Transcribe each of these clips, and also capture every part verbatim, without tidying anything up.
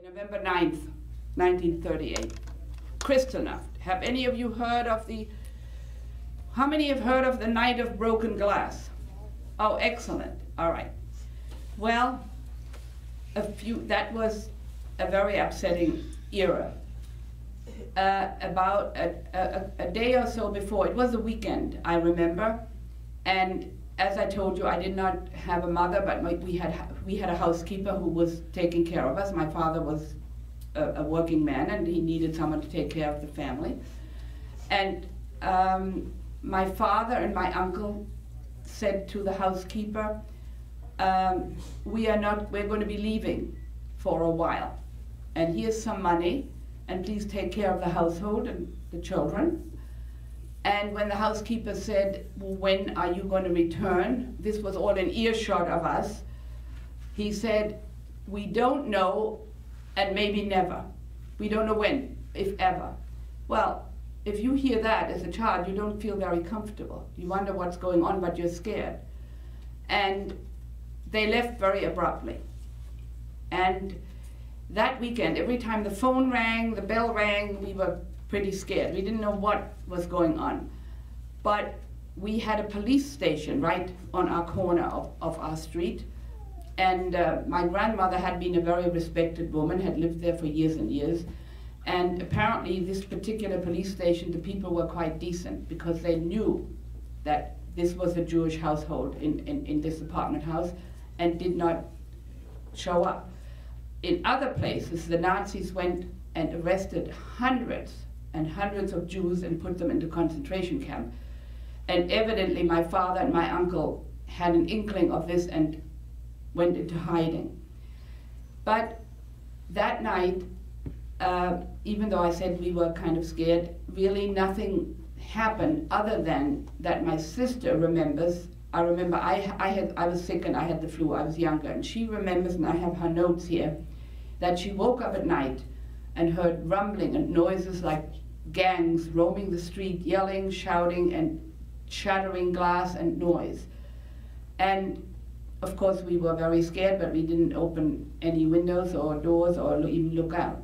November ninth, nineteen thirty-eight. Kristallnacht. Have any of you heard of the, how many have heard of the Night of Broken Glass? Oh, excellent. All right. Well, a few, that was a very upsetting era. Uh, about a, a, a day or so before, it was a weekend, I remember, and as I told you, I did not have a mother, but my, we had we had a housekeeper who was taking care of us. My father was a, a working man, and he needed someone to take care of the family. And um, my father and my uncle said to the housekeeper, um, "We are not. We're going to be leaving for a while, and here's some money, and please take care of the household and the children." And when the housekeeper said, "Well, when are you going to return?" This was all in earshot of us. He said, "We don't know, and maybe never. We don't know when, if ever." Well, if you hear that as a child, you don't feel very comfortable. You wonder what's going on, but you're scared. And they left very abruptly. And that weekend, every time the phone rang, the bell rang, we were pretty scared. We didn't know what was going on. But we had a police station right on our corner of, of our street. And uh, my grandmother had been a very respected woman, had lived there for years and years. And apparently this particular police station, the people were quite decent because they knew that this was a Jewish household in, in, in this apartment house and did not show up. In other places, the Nazis went and arrested hundreds and hundreds of Jews and put them into concentration camp. And evidently my father and my uncle had an inkling of this and went into hiding. But that night, uh, even though I said we were kind of scared, really nothing happened other than that my sister remembers. I remember I, I, had, I was sick and I had the flu, I was younger, and she remembers, and I have her notes here, that she woke up at night and heard rumbling and noises like gangs roaming the street, yelling, shouting, and shattering glass and noise. And of course we were very scared, but we didn't open any windows or doors or even look out.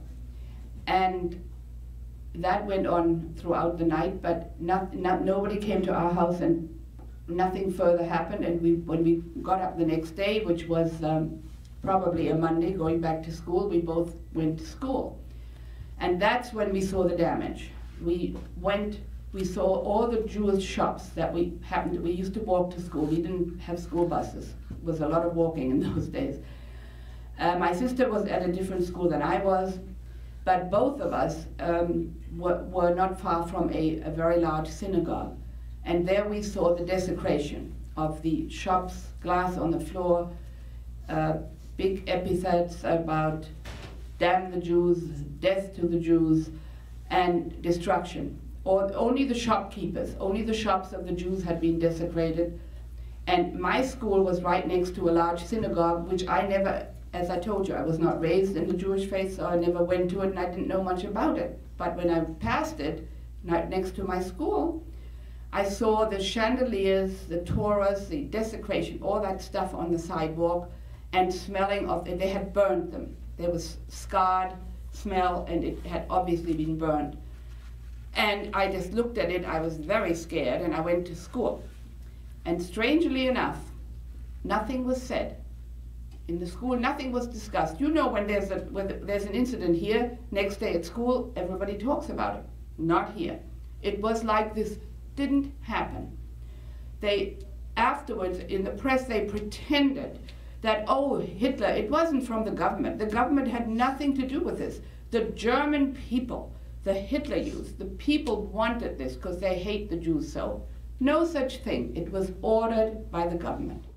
And that went on throughout the night, but not, not, nobody came to our house and nothing further happened. And we, when we got up the next day, which was um, probably a Monday, going back to school, we both went to school. And that's when we saw the damage. We went, we saw all the Jewish shops that we happened to, we used to walk to school. We didn't have school buses. It was a lot of walking in those days. Uh, my sister was at a different school than I was, but both of us um, were, were not far from a, a very large synagogue. And there we saw the desecration of the shops, glass on the floor, uh, big epithets about damn the Jews, death to the Jews, and destruction. Or only the shopkeepers, only the shops of the Jews had been desecrated. And my school was right next to a large synagogue, which I never, as I told you, I was not raised in the Jewish faith, so I never went to it and I didn't know much about it. But when I passed it, right next to my school, I saw the chandeliers, the Torahs, the desecration, all that stuff on the sidewalk, and smelling of it. They had burned them. There was scarred smell, and it had obviously been burned. And I just looked at it. I was very scared, and I went to school. And strangely enough, nothing was said. In the school, nothing was discussed. You know, when there's, a, when there's an incident here, next day at school, everybody talks about it. Not here. It was like this didn't happen. They, afterwards, in the press, they pretended that, oh, Hitler, it wasn't from the government. The government had nothing to do with this. The German people, the Hitler Youth, the people wanted this because they hate the Jews so. No such thing. It was ordered by the government.